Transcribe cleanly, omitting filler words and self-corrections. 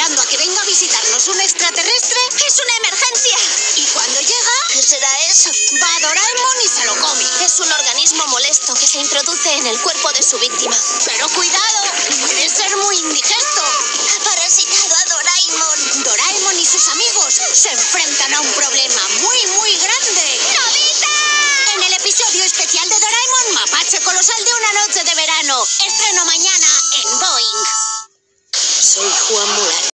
esperando a que venga a visitarnos un extraterrestre, es una emergencia. Y cuando llega, ¿Qué será eso? va a Doraemon y se lo come. Es un organismo molesto que se introduce en el cuerpo de su víctima. Pero cuidado, puede ser muy indigesto. Ha parasitado a Doraemon. Doraemon y sus amigos se enfrentan a un problema muy grande. ¡Nobita! En el episodio especial de Doraemon, Mapache Colosal de una noche de verano. Estreno mañana en Boing. Soy Juan Murat.